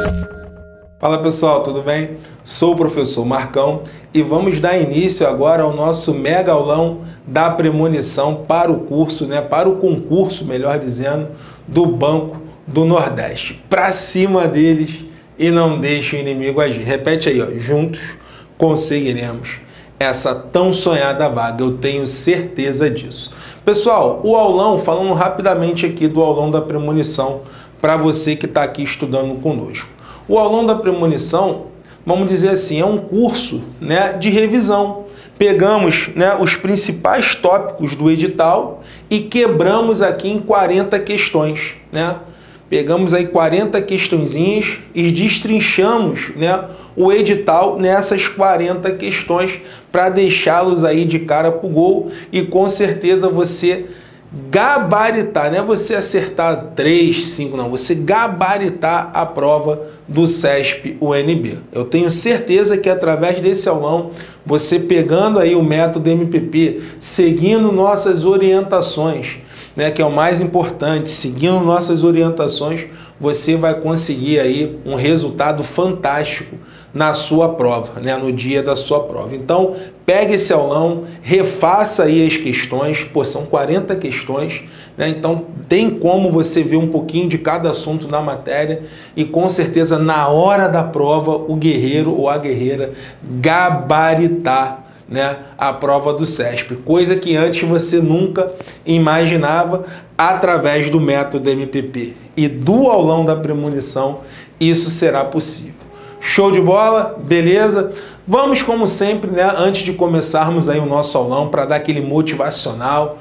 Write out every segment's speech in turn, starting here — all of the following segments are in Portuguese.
Fala pessoal, tudo bem? Sou o professor Marcão e vamos dar início agora ao nosso mega aulão da premonição para o curso, para o concurso, melhor dizendo, do Banco do Nordeste. Para cima deles e não deixe o inimigo agir. Repete aí, ó, juntos conseguiremos essa tão sonhada vaga, eu tenho certeza disso. Pessoal, o aulão, falando rapidamente aqui do aulão da premonição para você que está aqui estudando conosco. O aulão da premonição, vamos dizer assim, é um curso de revisão. Pegamos os principais tópicos do edital e quebramos aqui em 40 questões. Pegamos aí 40 questõezinhas e destrinchamos o edital nessas 40 questões para deixá-los aí de cara para o gol e com certeza você gabaritar, não é você acertar 3, 5, não, você gabaritar a prova do CESP-UNB. Eu tenho certeza que através desse aulão, você pegando aí o método MPP, seguindo nossas orientações, que é o mais importante, seguindo nossas orientações, você vai conseguir aí um resultado fantástico na sua prova, no dia da sua prova. Então, pegue esse aulão, refaça aí as questões, são 40 questões, então tem como você ver um pouquinho de cada assunto na matéria e com certeza na hora da prova o guerreiro ou a guerreira gabaritar a prova do CESP, coisa que antes você nunca imaginava. Através do método MPP e do aulão da premonição, isso será possível. Show de bola? Beleza? Vamos, como sempre, antes de começarmos aí o nosso aulão, para dar aquele motivacional,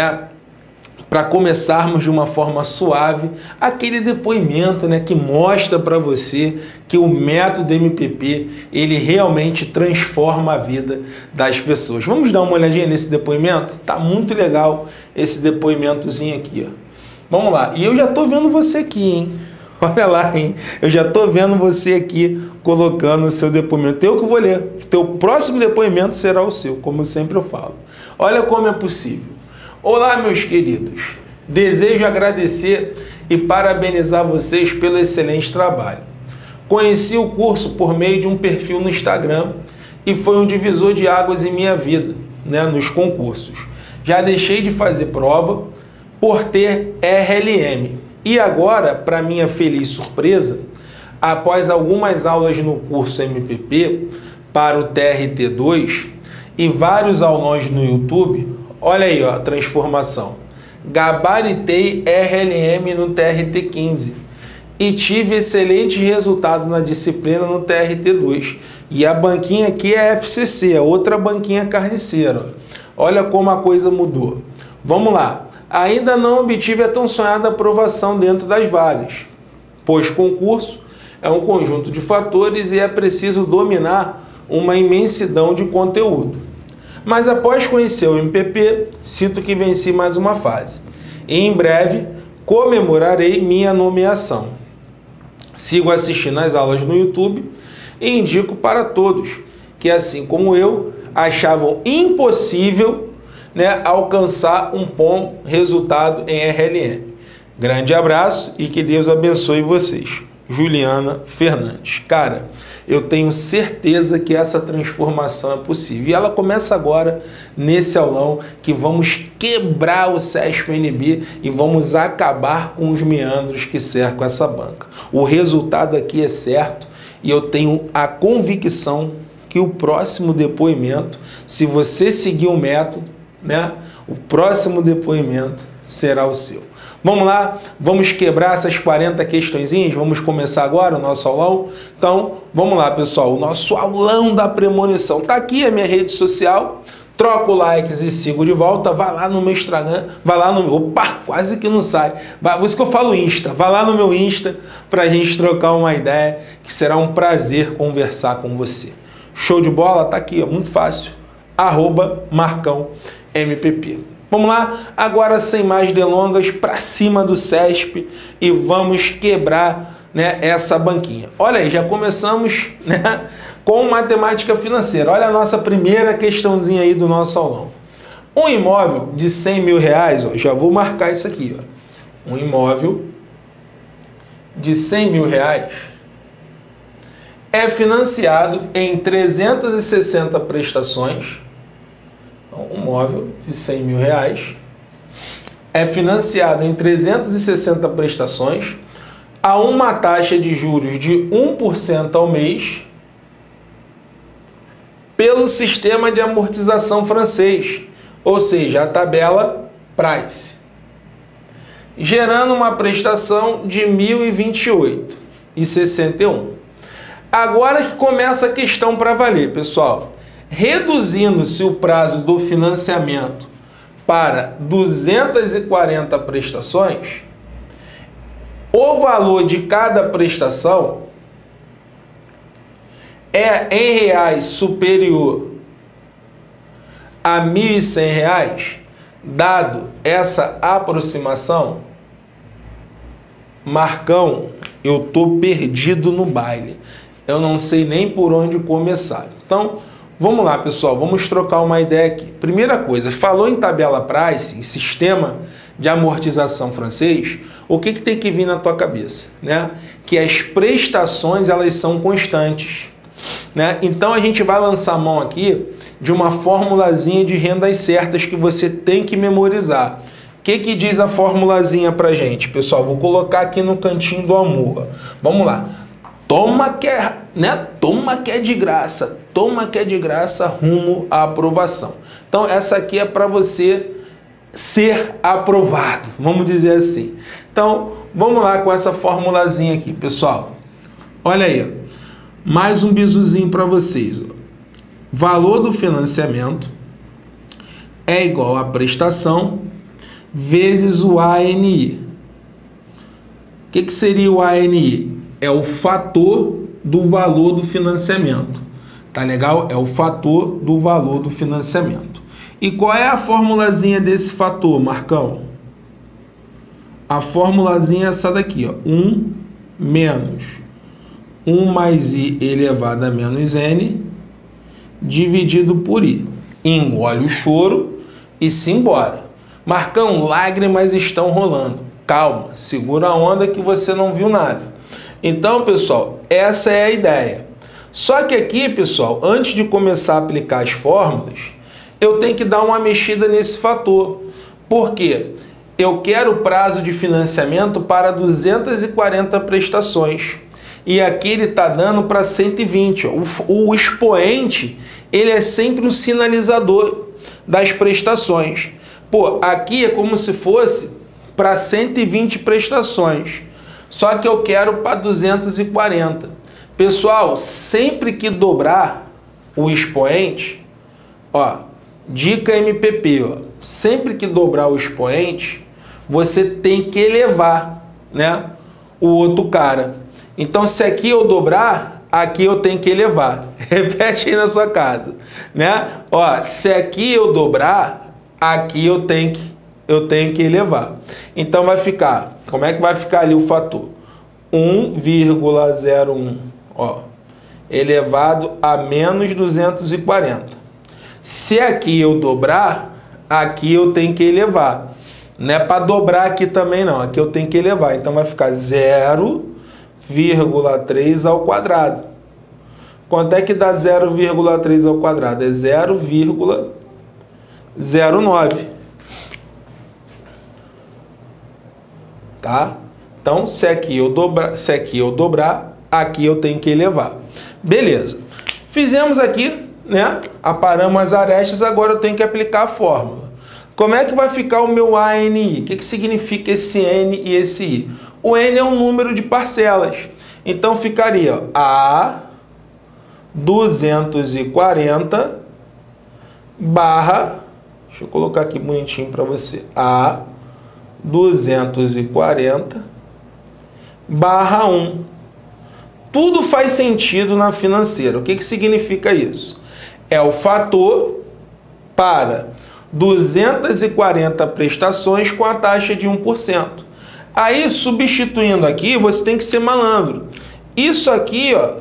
para começarmos de uma forma suave, aquele depoimento que mostra para você que o método MPP, ele realmente transforma a vida das pessoas. Vamos dar uma olhadinha nesse depoimento? Tá muito legal esse depoimentozinho aqui, ó. Vamos lá. E eu já tô vendo você aqui, hein? Olha lá, hein? Eu já tô vendo você aqui colocando o seu depoimento. Eu que vou ler. O teu próximo depoimento será o seu, como sempre eu falo. Olha como é possível. Olá, meus queridos. Desejo agradecer e parabenizar vocês pelo excelente trabalho. Conheci o curso por meio de um perfil no Instagram e foi um divisor de águas em minha vida, nos concursos. Já deixei de fazer prova por ter RLM. E agora, para minha feliz surpresa, após algumas aulas no curso MPP para o TRT2 e vários aulões no YouTube, olha aí, ó, a transformação. Gabaritei RLM no TRT15 e tive excelente resultado na disciplina no TRT2. E a banquinha aqui é FCC, a outra banquinha carniceira. Olha como a coisa mudou. Vamos lá. Ainda não obtive a tão sonhada aprovação dentro das vagas, pois concurso é um conjunto de fatores e é preciso dominar uma imensidão de conteúdo. Mas após conhecer o MPP, sinto que venci mais uma fase. E em breve comemorarei minha nomeação. Sigo assistindo as aulas no YouTube e indico para todos que, assim como eu, achavam impossível alcançar um bom resultado em RLM. Grande abraço e que Deus abençoe vocês. Juliana Fernandes. Cara, eu tenho certeza que essa transformação é possível. E ela começa agora nesse aulão que vamos quebrar o CESP-UNB e vamos acabar com os meandros que cercam essa banca. O resultado aqui é certo e eu tenho a convicção que o próximo depoimento, se você seguir o método, o próximo depoimento será o seu. Vamos lá, vamos quebrar essas 40 questõezinhas, vamos começar agora o nosso aulão. Então, vamos lá, pessoal, o nosso aulão da premonição. Tá aqui a minha rede social, troca o likes e sigo de volta, vai lá no meu Instagram, vai lá no meu... Opa, quase que não sai. Por isso que eu falo Insta, vai lá no meu Insta pra gente trocar uma ideia, que será um prazer conversar com você. Show de bola? Tá aqui, ó, muito fácil. @MarcãoMPP. Vamos lá? Agora, sem mais delongas, para cima do CESP e vamos quebrar essa banquinha. Olha aí, já começamos com matemática financeira. Olha a nossa primeira questãozinha aí do nosso aulão. Um imóvel de 100 mil reais, ó, já vou marcar isso aqui. Ó. Um imóvel de 100 mil reais é financiado em 360 prestações, então, um móvel de R$100.000, é financiado em 360 prestações a uma taxa de juros de 1% ao mês pelo sistema de amortização francês, ou seja, a tabela Price, gerando uma prestação de R$ 1.028,61. Agora que começa a questão para valer, pessoal. Reduzindo-se o prazo do financiamento para 240 prestações, o valor de cada prestação é em reais superior a R$ 1.100, dado essa aproximação, Marcão, eu tô perdido no baile. Eu não sei nem por onde começar. Então, vamos lá, pessoal, vamos trocar uma ideia aqui. Primeira coisa, falou em tabela Price, em sistema de amortização francês, o que tem que vir na tua cabeça, né? Que as prestações, elas são constantes, né? Então, a gente vai lançar a mão aqui de uma formulazinha de rendas certas que você tem que memorizar. O que diz a formulazinha pra gente, pessoal? Vou colocar aqui no cantinho do amor. Vamos lá. Toma que é, né? Toma que é de graça. Toma que é de graça rumo à aprovação. Então, essa aqui é para você ser aprovado, vamos dizer assim. Então, vamos lá com essa formulazinha aqui, pessoal. Olha aí, ó. Mais um bizuzinho para vocês, ó. Valor do financiamento é igual a prestação vezes o ANI. O que seria o ANI? É o fator do valor do financiamento. Tá legal? É o fator do valor do financiamento. E qual é a formulazinha desse fator, Marcão? A formulazinha é essa daqui, ó. 1 menos 1 mais I elevado a menos N dividido por I. Engole o choro e se embora. Marcão, lágrimas estão rolando. Calma, segura a onda que você não viu nada. Então, pessoal, essa é a ideia. Só que aqui, pessoal, antes de começar a aplicar as fórmulas, eu tenho que dar uma mexida nesse fator. Por quê? Eu quero prazo de financiamento para 240 prestações. E aqui ele está dando para 120. O expoente, ele é sempre um sinalizador das prestações. Pô, aqui é como se fosse para 120 prestações. Só que eu quero para 240. Pessoal, sempre que dobrar o expoente, ó, dica MPP, ó, sempre que dobrar o expoente, você tem que elevar, né, o outro cara. Então, se aqui eu dobrar, aqui eu tenho que elevar. Repete aí na sua casa, né? Ó, se aqui eu dobrar, aqui eu tenho que elevar. Então, vai ficar, como é que vai ficar ali o fator? 1,01, ó, elevado a menos 240. Se aqui eu dobrar, aqui eu tenho que elevar. Não é para dobrar aqui também, não. Aqui eu tenho que elevar. Então, vai ficar 0,3 ao quadrado. Quanto é que dá 0,3 ao quadrado? É 0,09. Tá? Então, se aqui eu dobrar, aqui eu tenho que elevar. Beleza. Fizemos aqui, né? Aparamos as arestas, agora eu tenho que aplicar a fórmula. Como é que vai ficar o meu ANI? O que significa esse N e esse I? O N é um número de parcelas. Então, ficaria, ó, A 240 barra, deixa eu colocar aqui bonitinho para você, A 240 barra 1. Tudo faz sentido na financeira. O que significa isso? É o fator para 240 prestações com a taxa de 1%. Aí, substituindo aqui, você tem que ser malandro. Isso aqui, ó,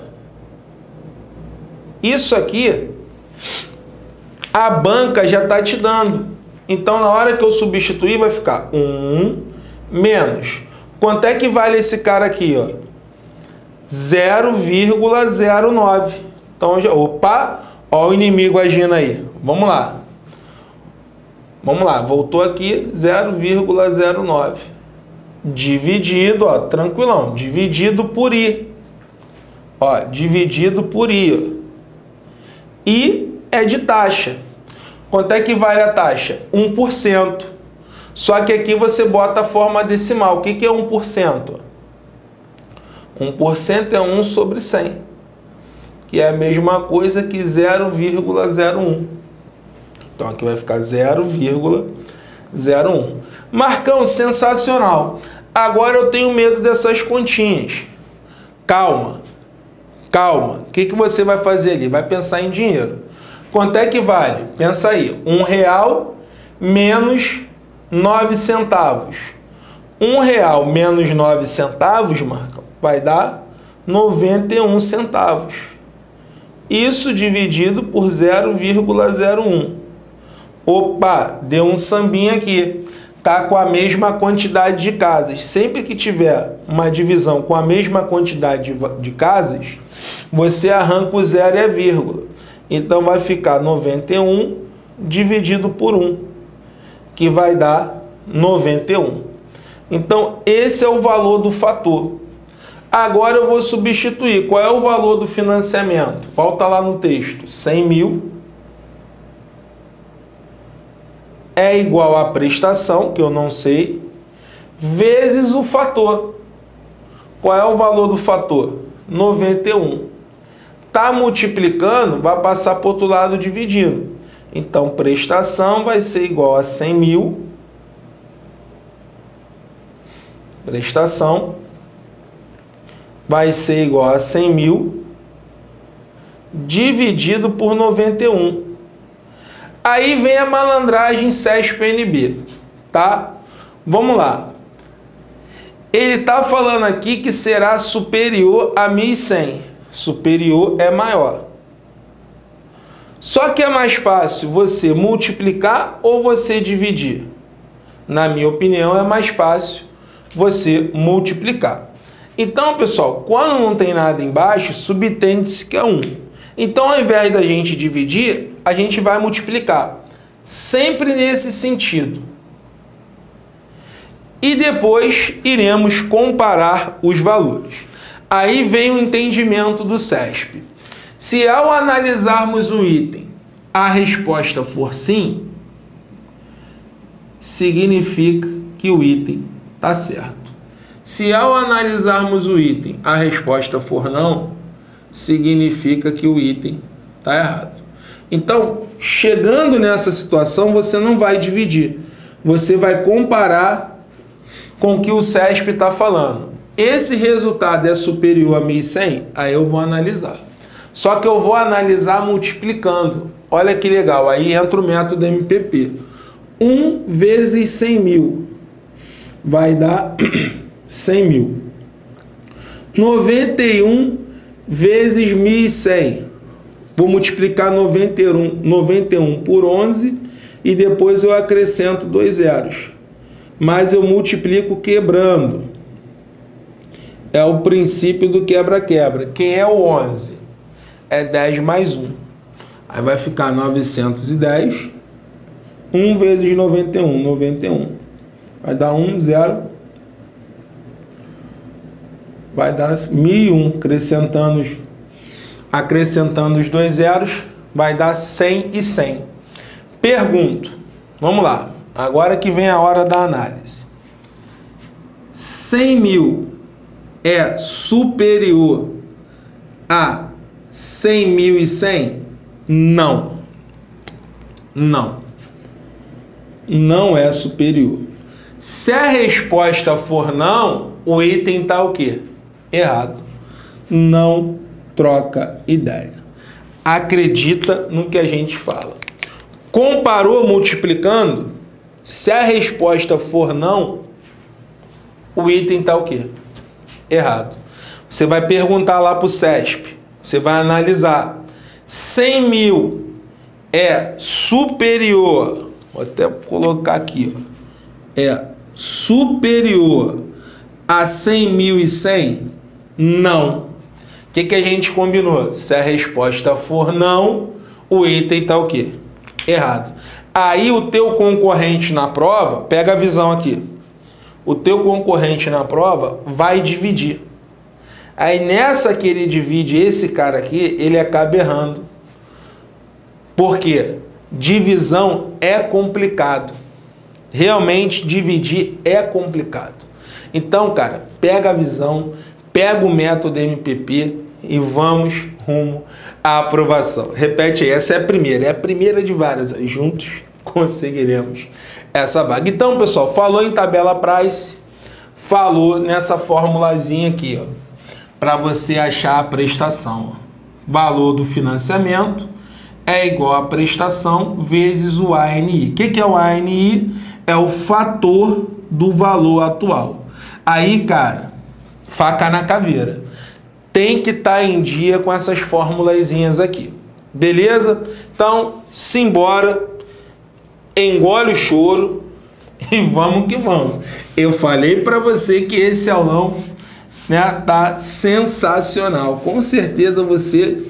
isso aqui, a banca já está te dando. Então, na hora que eu substituir, vai ficar 1 menos. Quanto é que vale esse cara aqui, ó? 0,09. Então, opa, ó o inimigo agindo aí. Vamos lá. Vamos lá, voltou aqui 0,09. Dividido, ó, tranquilão, dividido por I. Ó, dividido por I. Ó. I é de taxa. Quanto é que vale a taxa? 1%. Só que aqui você bota a forma decimal. O que que é 1%? 1% é 1 sobre 100, que é a mesma coisa que 0,01. Então aqui vai ficar 0,01. Marcão, sensacional. Agora eu tenho medo dessas continhas. Calma, calma. O que que você vai fazer ali? Vai pensar em dinheiro. Quanto é que vale? Pensa aí. R$1 menos 9 centavos. R$1 menos 9 centavos, Marcão, vai dar 91 centavos. Isso dividido por 0,01. Opa, deu um sambinha aqui. Tá com a mesma quantidade de casas. Sempre que tiver uma divisão com a mesma quantidade de casas, você arranca o zero e a vírgula. Então vai ficar 91 dividido por 1, que vai dar 91. Então esse é o valor do fator. Agora eu vou substituir. Qual é o valor do financiamento? Volta lá no texto. 100 mil é igual à prestação, que eu não sei, vezes o fator. Qual é o valor do fator? 91. Está multiplicando, vai passar para o outro lado dividindo. Então, prestação vai ser igual a 100 mil. Prestação vai ser igual a 100 mil dividido por 91. Aí vem a malandragem CESP-NB, tá? Vamos lá. Ele está falando aqui que será superior a 1.100. Superior é maior. Só que é mais fácil você multiplicar ou você dividir? Na minha opinião, é mais fácil você multiplicar. Então, pessoal, quando não tem nada embaixo, subtende-se que é 1. Então, ao invés da gente dividir, a gente vai multiplicar. Sempre nesse sentido. E depois iremos comparar os valores. Aí vem o entendimento do CESP. Se ao analisarmos o item, a resposta for sim, significa que o item está certo. Se ao analisarmos o item, a resposta for não, significa que o item está errado. Então, chegando nessa situação, você não vai dividir. Você vai comparar com o que o CESP está falando. Esse resultado é superior a 1.100? Aí eu vou analisar. Só que eu vou analisar multiplicando. Olha que legal, aí entra o método MPP. 1 vezes 100 mil vai dar 100 mil. 91 vezes 1.100. Vou multiplicar 91 por 11 e depois eu acrescento 2 zeros. Mas eu multiplico quebrando. É o princípio do quebra-quebra. Quem é o 11? É 10 mais 1. Aí vai ficar 910. 1 vezes 91, 91. Vai dar 1, 0. Vai dar 1.001, acrescentando os 2 zeros, vai dar 100 e 100. Pergunto, vamos lá, agora que vem a hora da análise. 100 mil é superior a 100.100? Não. Não. Não é superior. Se a resposta for não, o item está o quê? Errado. Não troca ideia. Acredita no que a gente fala. Comparou multiplicando? Se a resposta for não, o item está o quê? Errado. Você vai perguntar lá para o CESP. Você vai analisar. 100 mil é superior. Vou até colocar aqui. Ó. É superior a 100.100? Não. que a gente combinou? Se a resposta for não, o item está o quê? Errado. Aí o teu concorrente na prova, pega a visão aqui, o teu concorrente na prova vai dividir. Aí nessa que ele divide esse cara aqui, ele acaba errando. Por quê? Divisão é complicado. Realmente dividir é complicado. Então, cara, pega a visão, pega o método MPP e vamos rumo à aprovação. Repete aí, essa é a primeira de várias. Juntos conseguiremos essa vaga. Então, pessoal, falou em tabela price, falou nessa formulazinha aqui, ó, para você achar a prestação. Valor do financiamento é igual a prestação vezes o ANI. O que é o ANI? É o fator do valor atual. Aí, cara, faca na caveira. Tem que estar em dia com essas formulazinhas aqui. Beleza? Então, simbora, engole o choro e vamos que vamos. Eu falei para você que esse aulão, né, tá sensacional. Com certeza você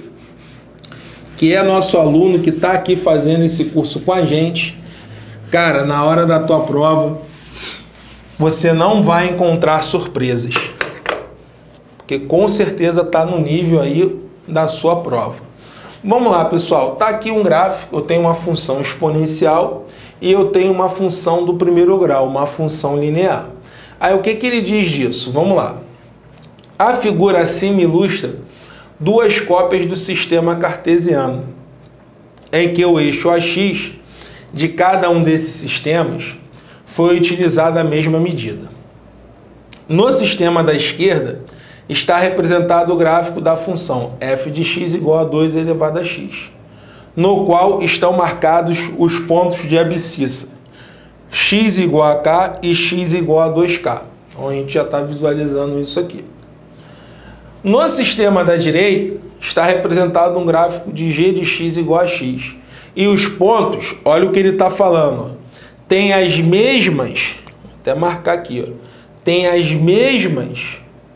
que é nosso aluno, que está aqui fazendo esse curso com a gente, cara, na hora da tua prova, você não vai encontrar surpresas. Porque com certeza está no nível aí da sua prova. Vamos lá, pessoal. Tá aqui um gráfico, eu tenho uma função exponencial e eu tenho uma função do primeiro grau, uma função linear. Aí o que ele diz disso? Vamos lá. A figura acima ilustra duas cópias do sistema cartesiano, em que o eixo AX de cada um desses sistemas foi utilizada a mesma medida. No sistema da esquerda está representado o gráfico da função f de x igual a 2 elevado a x, no qual estão marcados os pontos de abscissa, x igual a k e x igual a 2k. Então a gente já está visualizando isso aqui. No sistema da direita está representado um gráfico de g de x igual a x. E os pontos, olha o que ele está falando, ó, tem as mesmas, vou até marcar aqui, ó, tem as mesmas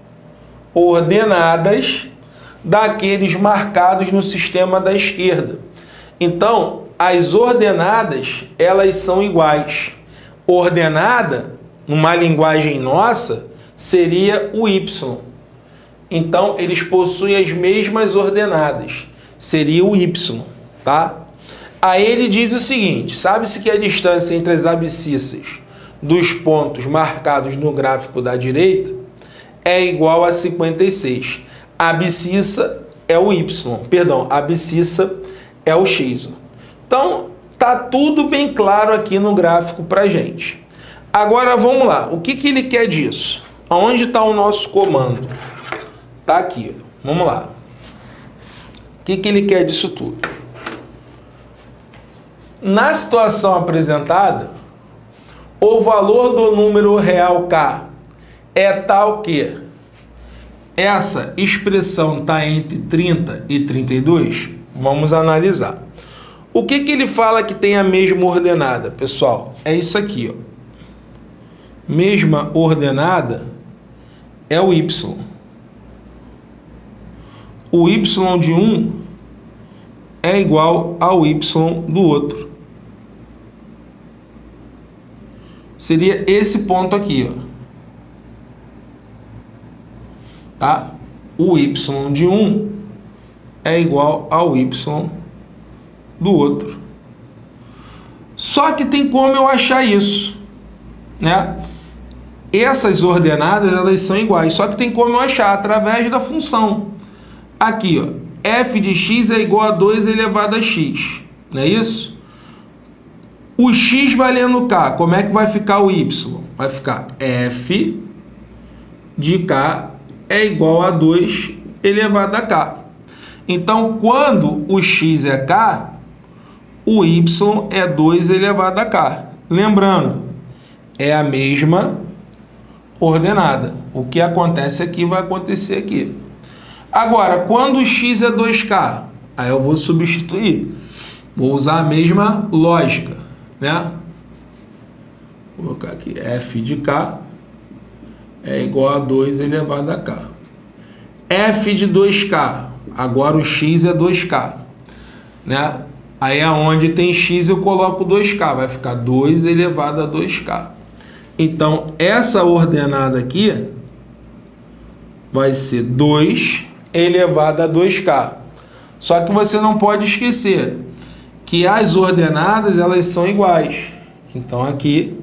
ordenadas daqueles marcados no sistema da esquerda. Então, as ordenadas, elas são iguais. Ordenada, numa linguagem nossa, seria o y. Então, eles possuem as mesmas ordenadas. Seria o y, tá? Aí ele diz o seguinte, sabe-se que a distância entre as abscissas dos pontos marcados no gráfico da direita é igual a 56. A abscissa é o y, perdão, a abscissa é o x. Então, tá tudo bem claro aqui no gráfico pra gente. Agora, vamos lá. O que ele quer disso? Onde está o nosso comando? Tá aqui. Vamos lá. O que ele quer disso tudo? Na situação apresentada, o valor do número real k é tal que essa expressão está entre 30 e 32? Vamos analisar. O que ele fala que tem a mesma ordenada, pessoal? É isso aqui, ó. Mesma ordenada é o y. O y de um é igual ao y do outro. Seria esse ponto aqui, ó. Tá? O y de um é igual ao y do outro. Só que tem como eu achar isso, né? Essas ordenadas, elas são iguais, só que tem como eu achar através da função. Aqui, ó, f de x é igual a 2 elevado a x, não é isso? O x valendo k, como é que vai ficar o y? Vai ficar f de k é igual a 2 elevado a k. Então, quando o x é k, o y é 2 elevado a k. Lembrando, é a mesma ordenada. O que acontece aqui vai acontecer aqui. Agora, quando o x é 2k, aí eu vou substituir. Vou usar a mesma lógica, né? Vou colocar aqui f de k é igual a 2 elevado a k. f de 2k, agora o x é 2k, né? Aí aonde tem x eu coloco 2k, vai ficar 2 elevado a 2k. Então, essa ordenada aqui vai ser 2 elevado a 2k. Só que você não pode esquecer que as ordenadas elas são iguais. Então, aqui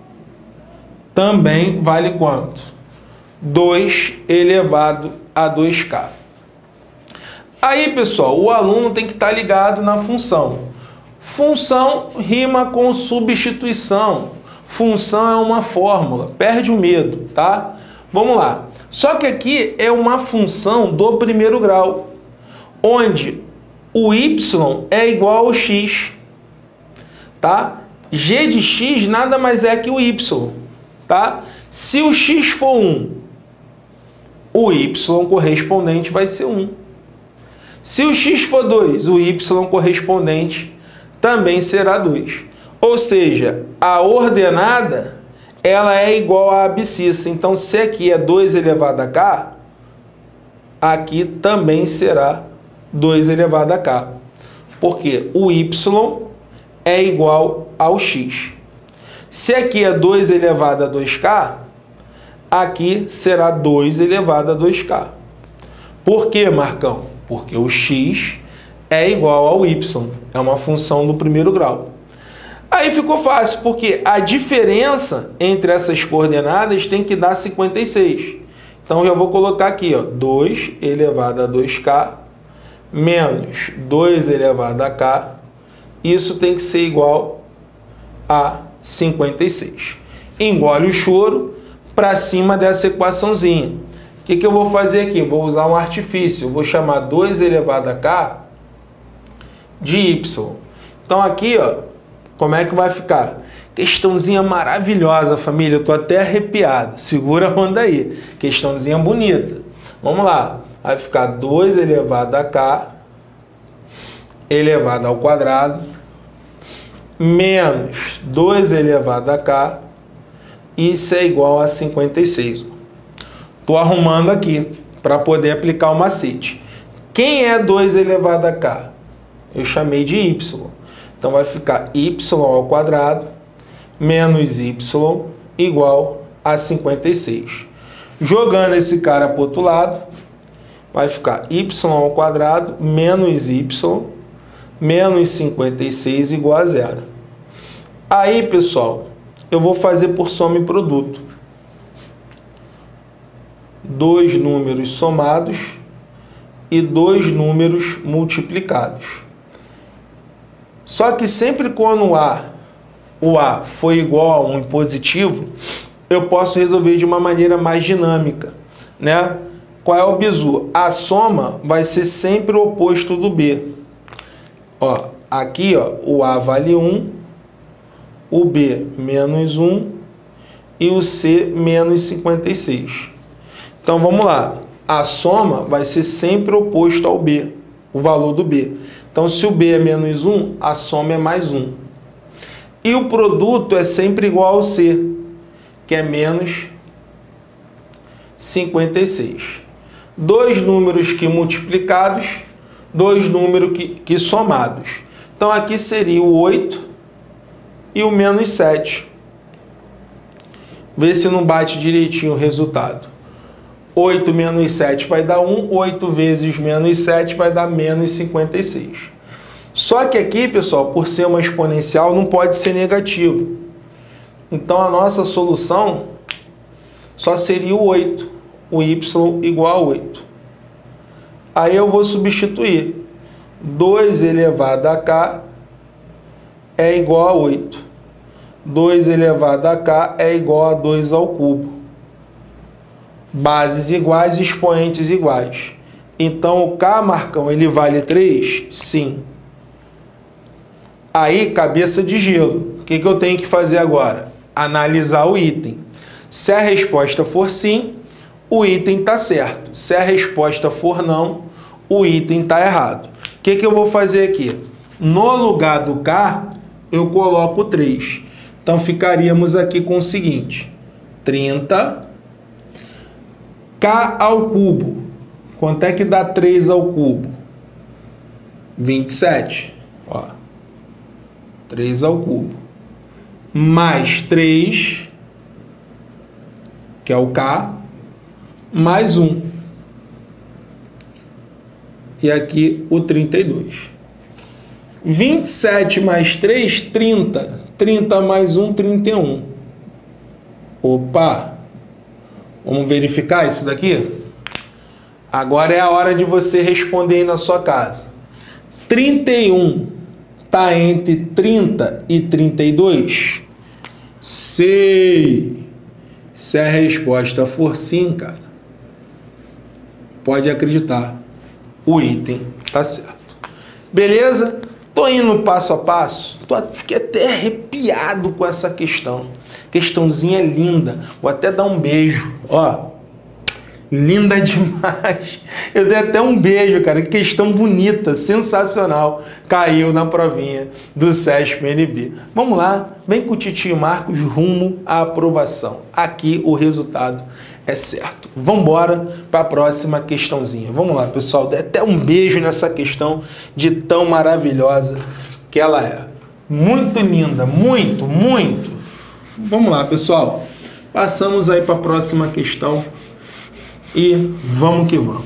também vale quanto? 2 elevado a 2k. Aí, pessoal, o aluno tem que estar ligado na função. Função rima com substituição. Função é uma fórmula. Perde o medo, tá? Vamos lá. Só que aqui é uma função do primeiro grau, onde o y é igual ao x, tá? G de x nada mais é que o y, tá? Se o x for 1, o y correspondente vai ser 1. Se o x for 2, o y correspondente também será 2. Ou seja, a ordenada ela é igual à abscissa. Então, se aqui é 2 elevado a k, aqui também será 2 elevado a k. Porque o y é igual ao x. Se aqui é 2 elevado a 2k, aqui será 2 elevado a 2k. Por quê, Marcão? Porque o x é igual ao y. É uma função do primeiro grau. Aí ficou fácil, porque a diferença entre essas coordenadas tem que dar 56. Então, eu vou colocar aqui, ó, 2 elevado a 2k menos 2 elevado a k. Isso tem que ser igual a 56. Engole o choro para cima dessa equaçãozinha. O que eu vou fazer aqui? Vou usar um artifício. Eu vou chamar 2 elevado a k de y. Então, aqui, ó, como é que vai ficar? Questãozinha maravilhosa, família. Eu tô até arrepiado. Segura a onda aí. Questãozinha bonita. Vamos lá. Vai ficar 2 elevado a k elevado ao quadrado menos 2 elevado a k. Isso é igual a 56. Tô arrumando aqui para poder aplicar o macete. Quem é 2 elevado a k? Eu chamei de y. Então, vai ficar y ao quadrado menos y igual a 56. Jogando esse cara para o outro lado, vai ficar y ao quadrado menos y menos 56 igual a 0. Aí, pessoal, eu vou fazer por soma e produto. Dois números somados e dois números multiplicados. Só que sempre quando o A for igual a 1 positivo, eu posso resolver de uma maneira mais dinâmica, né? Qual é o bizu? A soma vai ser sempre o oposto do B. Ó, aqui, ó, o A vale 1, o B menos 1 e o C menos 56. Então, vamos lá. A soma vai ser sempre oposto ao B, o valor do B. Então, se o B é menos 1, a soma é mais 1. E o produto é sempre igual ao C, que é menos 56. Dois números que multiplicados, dois números que somados. Então, aqui seria o 8 e o menos 7. Vê se não bate direitinho o resultado. 8 menos 7 vai dar 1, 8 vezes menos 7 vai dar menos 56. Só que aqui, pessoal, por ser uma exponencial, não pode ser negativo. Então, a nossa solução só seria o 8, o y igual a 8. Aí eu vou substituir. 2 elevado a k é igual a 8. 2 elevado a k é igual a 2 ao cubo. Bases iguais e expoentes iguais. Então, o k, Marcão, ele vale 3? Sim. Aí, cabeça de gelo. O que eu tenho que fazer agora? Analisar o item. Se a resposta for sim, o item está certo. Se a resposta for não, o item está errado. O que eu vou fazer aqui? No lugar do k, eu coloco 3. Então, ficaríamos aqui com o seguinte. 30... k ao cubo. Quanto é que dá 3 ao cubo? 27. Ó. 3 ao cubo. Mais 3, que é o K, mais 1. E aqui o 32. 27 mais 3, 30. 30 mais 1, 31. Opa! Vamos verificar isso daqui? Agora é a hora de você responder aí na sua casa. 31 está entre 30 e 32? Sei! Se a resposta for sim, cara, pode acreditar. O item tá certo. Beleza? Tô indo passo a passo. Fiquei até arrepiado com essa questão. Questãozinha linda. Vou até dar um beijo. Ó. Linda demais. Eu dei até um beijo, cara. Que questão bonita, sensacional. Caiu na provinha do SESP-NB. Vamos lá. Vem com o Titio Marcos rumo à aprovação. Aqui o resultado é certo. Vamos embora para a próxima questãozinha. Vamos lá, pessoal. Dei até um beijo nessa questão de tão maravilhosa que ela é. Muito linda. Muito, muito. Vamos lá, pessoal. Passamos aí para a próxima questão. E vamos que vamos.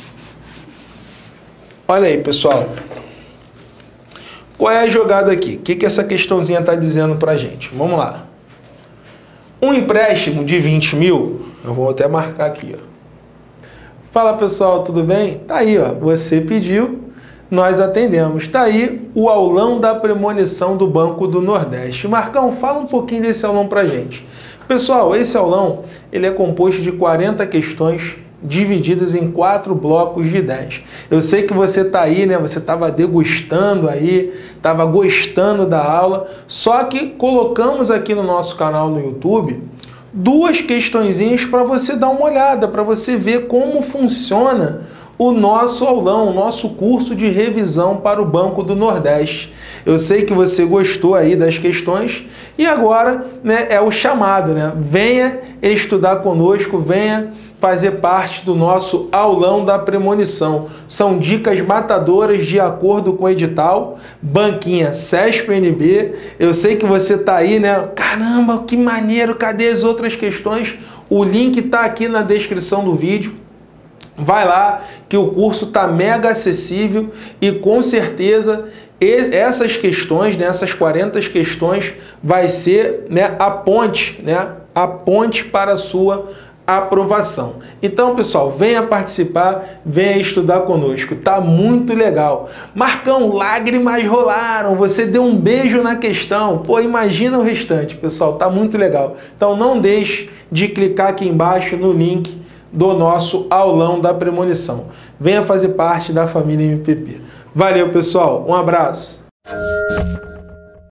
Olha aí, pessoal. Qual é a jogada aqui? O que essa questãozinha está dizendo para a gente? Vamos lá. Um empréstimo de 20 mil, eu vou até marcar aqui, ó. Fala, pessoal, tudo bem? Tá aí, ó. Você pediu, nós atendemos. Tá aí o aulão da premonição do Banco do Nordeste. Marcão, fala um pouquinho desse aulão para a gente. Pessoal, esse aulão ele é composto de 40 questões divididas em 4 blocos de 10. Eu sei que você está aí, né? Você estava degustando aí, estava gostando da aula, só que colocamos aqui no nosso canal no YouTube 2 questõezinhas para você dar uma olhada, para você ver como funciona o nosso aulão, o nosso curso de revisão para o Banco do Nordeste. Eu sei que você gostou aí das questões e agora, né, é o chamado, né? Venha estudar conosco, venha fazer parte do nosso aulão da premonição. São dicas matadoras de acordo com o edital, banquinha SESP-NB. Eu sei que você está aí, né? Caramba, que maneiro, cadê as outras questões? O link está aqui na descrição do vídeo. Vai lá que o curso está mega acessível e com certeza essas questões, né, essas 40 questões vai ser, né, a ponte para a sua aprovação. Então, pessoal, venha participar, venha estudar conosco. Tá muito legal. Marcão, lágrimas rolaram. Você deu um beijo na questão. Pô, imagina o restante, pessoal. Tá muito legal. Então, não deixe de clicar aqui embaixo no link do nosso aulão da premonição. Venha fazer parte da família MPP. Valeu, pessoal. Um abraço.